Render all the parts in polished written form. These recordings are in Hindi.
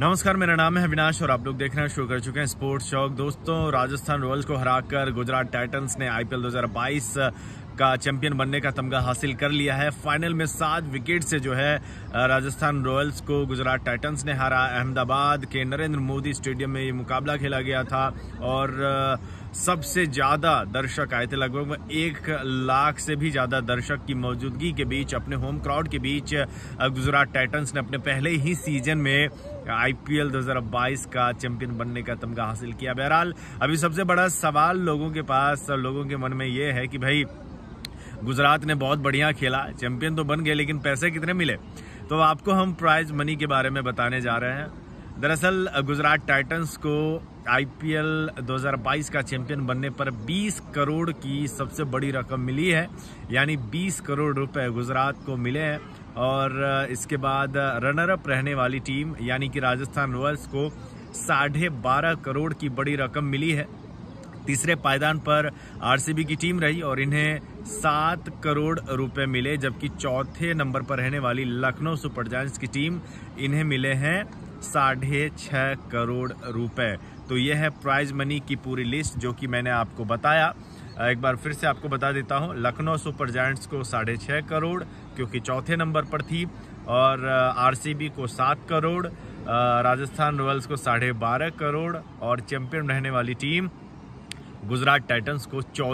नमस्कार, मेरा नाम है अविनाश और आप लोग देख रहे हैं, शुरू कर चुके हैं स्पोर्ट्स शॉक। दोस्तों, राजस्थान रॉयल्स को हराकर गुजरात टाइटंस ने आईपीएल 2022 का चैंपियन बनने का तमगा हासिल कर लिया है। फाइनल में 7 विकेट से जो है राजस्थान रॉयल्स को गुजरात टाइटंस ने हारा। अहमदाबाद के नरेंद्र मोदी स्टेडियम में ये मुकाबला खेला गया था और सबसे ज्यादा दर्शक आए थे। लगभग 1 लाख से भी ज्यादा दर्शक की मौजूदगी के बीच, अपने होम क्राउड के बीच गुजरात टाइटंस ने अपने पहले ही सीजन में आईपीएल 2022 का चैंपियन बनने का तमगा हासिल किया। बहरहाल अभी सबसे बड़ा सवाल लोगों के मन में ये है कि भाई, गुजरात ने बहुत बढ़िया खेला, चैंपियन तो बन गए, लेकिन पैसे कितने मिले? तो आपको हम प्राइज मनी के बारे में बताने जा रहे हैं। दरअसल गुजरात टाइटंस को आईपीएल 2022 का चैंपियन बनने पर 20 करोड़ की सबसे बड़ी रकम मिली है, यानी 20 करोड़ रुपए गुजरात को मिले हैं। और इसके बाद रनर अप रहने वाली टीम यानी कि राजस्थान रॉयल्स को 12.5 करोड़ की बड़ी रकम मिली है। तीसरे पायदान पर आरसीबी की टीम रही और इन्हें 7 करोड़ रुपए मिले, जबकि चौथे नंबर पर रहने वाली लखनऊ सुपर जायंट्स की टीम, इन्हें मिले हैं 6.5 करोड़ रुपए। तो यह है प्राइज मनी की पूरी लिस्ट जो कि मैंने आपको बताया। एक बार फिर से आपको बता देता हूं, लखनऊ सुपर जायंट्स को 6.5 करोड़ क्योंकि चौथे नंबर पर थी, और आरसीबी को 7 करोड़, राजस्थान रॉयल्स को 12.5 करोड़, और चैंपियन रहने वाली टीम गुजरात टाइटंस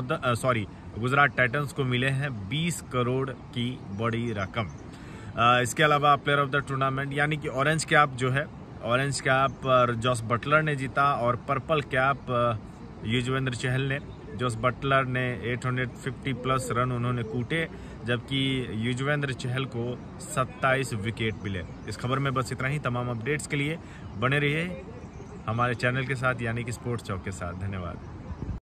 को मिले हैं 20 करोड़ की बड़ी रकम। इसके अलावा प्लेयर ऑफ द टूर्नामेंट यानी कि ऑरेंज कैप जो है, ऑरेंज कैप जोस बटलर ने जीता और पर्पल कैप युजवेंद्र चहल ने। जोस बटलर ने 850 प्लस रन उन्होंने कूटे, जबकि युजवेंद्र चहल को 27 विकेट मिले। इस खबर में बस इतना ही। तमाम अपडेट्स के लिए बने रहिए हमारे चैनल के साथ यानी कि स्पोर्ट्स चौक के साथ। धन्यवाद।